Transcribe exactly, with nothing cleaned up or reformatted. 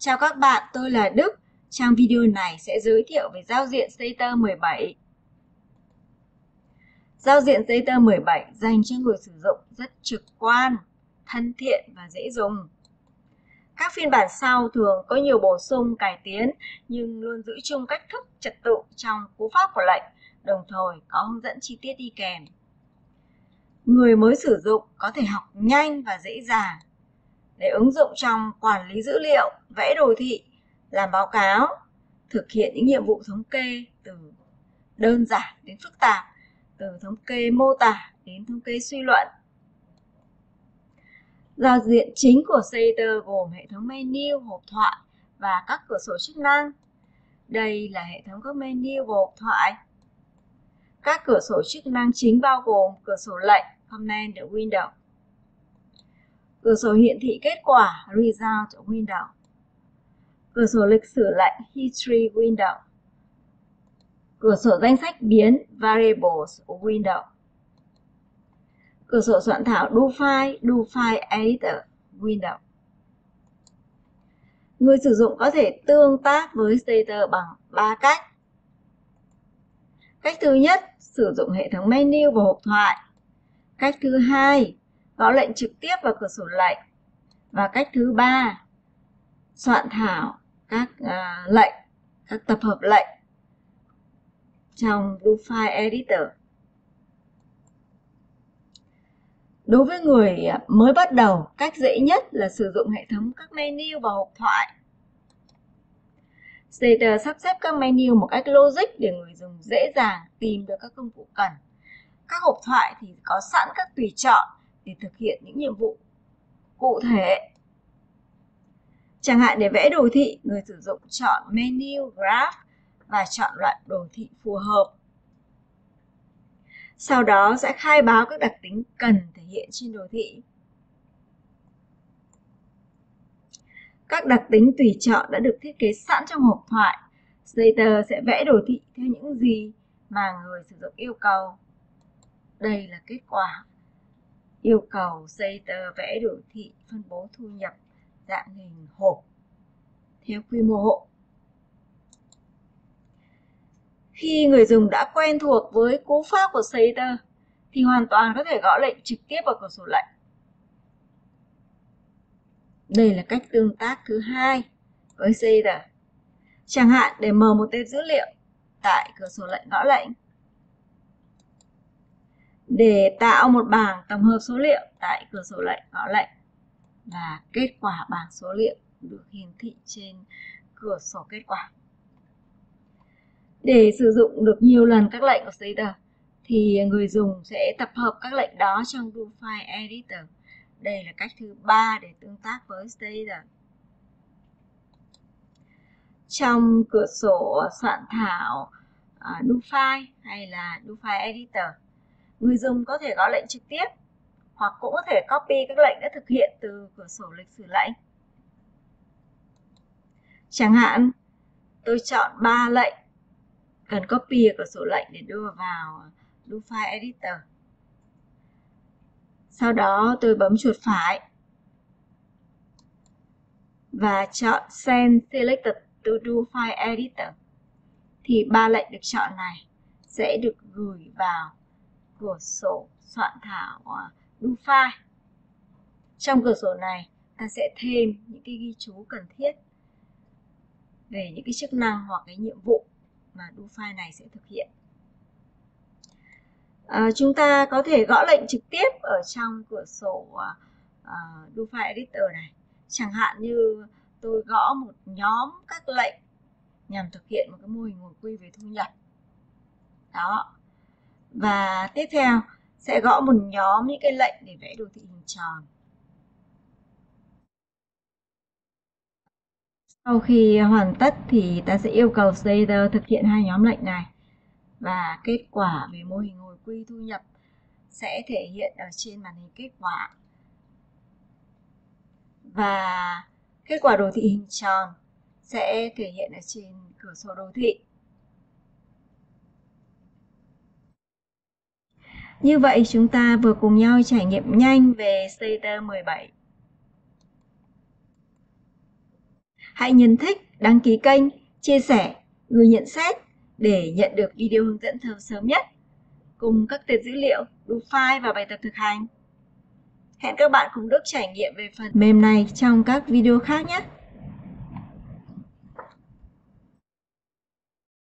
Chào các bạn, tôi là Đức. Trong video này sẽ giới thiệu về giao diện Stater mười bảy. Giao diện Stater mười bảy dành cho người sử dụng rất trực quan, thân thiện và dễ dùng. Các phiên bản sau thường có nhiều bổ sung cải tiến nhưng luôn giữ chung cách thức trật tự trong cú pháp của lệnh, đồng thời có hướng dẫn chi tiết đi kèm. Người mới sử dụng có thể học nhanh và dễ dàng để ứng dụng trong quản lý dữ liệu, vẽ đồ thị, làm báo cáo, thực hiện những nhiệm vụ thống kê từ đơn giản đến phức tạp, từ thống kê mô tả đến thống kê suy luận. Giao diện chính của Stater gồm hệ thống menu, hộp thoại và các cửa sổ chức năng. Đây là hệ thống các menu và hộp thoại. Các cửa sổ chức năng chính bao gồm cửa sổ lệnh Command Window, cửa sổ hiển thị kết quả Result Window, cửa sổ lịch sử lệnh History Window, cửa sổ danh sách biến Variables Window, cửa sổ soạn thảo Do File, Do File Editor Window. Người sử dụng có thể tương tác với Stater bằng ba cách. Cách thứ nhất, sử dụng hệ thống menu và hộp thoại. Cách thứ hai, gõ lệnh trực tiếp vào cửa sổ lệnh. Và cách thứ ba, soạn thảo các uh, lệnh, các tập hợp lệnh trong Do File Editor. Đối với người mới bắt đầu, cách dễ nhất là sử dụng hệ thống các menu và hộp thoại. Stater sắp xếp các menu một cách logic để người dùng dễ dàng tìm được các công cụ cần. Các hộp thoại thì có sẵn các tùy chọn để thực hiện những nhiệm vụ cụ thể. Chẳng hạn để vẽ đồ thị, người sử dụng chọn menu Graph và chọn loại đồ thị phù hợp. Sau đó sẽ khai báo các đặc tính cần thể hiện trên đồ thị. Các đặc tính tùy chọn đã được thiết kế sẵn trong hộp thoại. Stater sẽ vẽ đồ thị theo những gì mà người sử dụng yêu cầu. Đây là kết quả yêu cầu Stater vẽ đồ thị phân bố thu nhập dạng hình hộp theo quy mô hộ. Khi người dùng đã quen thuộc với cú pháp của Stater thì hoàn toàn có thể gõ lệnh trực tiếp vào cửa sổ lệnh. Đây là cách tương tác thứ hai với Stater. Chẳng hạn để mở một tệp dữ liệu tại cửa sổ lệnh gõ lệnh. Để tạo một bảng tổng hợp số liệu tại cửa sổ lệnh gõ lệnh. Và kết quả bảng số liệu được hiển thị trên cửa sổ kết quả. Để sử dụng được nhiều lần các lệnh của Stater thì người dùng sẽ tập hợp các lệnh đó trong Do File Editor. Đây là cách thứ ba để tương tác với Stater. Trong cửa sổ soạn thảo uh, Do File hay là Do File Editor, người dùng có thể gõ lệnh trực tiếp hoặc cũng có thể copy các lệnh đã thực hiện từ cửa sổ lịch sử lệnh. Chẳng hạn, tôi chọn ba lệnh cần copy ở cửa sổ lệnh để đưa vào Do File Editor. Sau đó tôi bấm chuột phải và chọn Send Selected to Do File Editor. Thì ba lệnh được chọn này sẽ được gửi vào cửa sổ soạn thảo Do File. Trong cửa sổ này, ta sẽ thêm những cái ghi chú cần thiết về những cái chức năng hoặc cái nhiệm vụ mà Do File này sẽ thực hiện. À, chúng ta có thể gõ lệnh trực tiếp ở trong cửa sổ uh, Do File Editor này. Chẳng hạn như tôi gõ một nhóm các lệnh nhằm thực hiện một cái mô hình hồi quy về thu nhập. Đó. Và tiếp theo sẽ gõ một nhóm những cái lệnh để vẽ đồ thị hình tròn. Sau khi hoàn tất thì ta sẽ yêu cầu Stater thực hiện hai nhóm lệnh này. Và kết quả về mô hình hồi quy thu nhập sẽ thể hiện ở trên màn hình kết quả. Và kết quả đồ thị hình tròn sẽ thể hiện ở trên cửa sổ đồ thị. Như vậy chúng ta vừa cùng nhau trải nghiệm nhanh về Stater mười bảy. Hãy nhấn thích, đăng ký kênh, chia sẻ, gửi nhận xét để nhận được video hướng dẫn sớm nhất cùng các tệp dữ liệu, do file và bài tập thực hành. Hẹn các bạn cùng Đức trải nghiệm về phần mềm này trong các video khác nhé!